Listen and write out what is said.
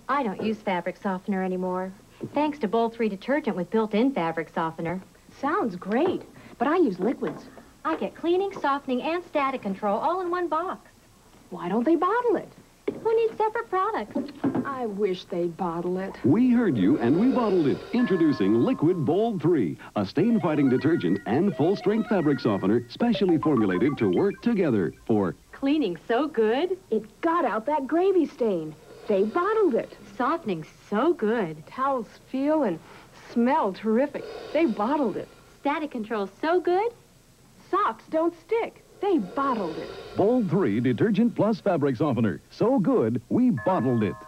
I don't use fabric softener anymore, thanks to Bold 3 detergent with built-in fabric softener. Sounds great, but I use liquids. I get cleaning, softening, and static control all in one box. Why don't they bottle it? Who needs separate products? I wish they'd bottle it. We heard you and we bottled it. Introducing Liquid Bold 3, a stain-fighting detergent and full-strength fabric softener specially formulated to work together for Cleaning so good. It got out that gravy stain. They bottled it. Softening so good. Towels feel and smell terrific. They bottled it. Static control so good. Socks don't stick. They bottled it. Bold 3 detergent plus fabric softener. So good, we bottled it.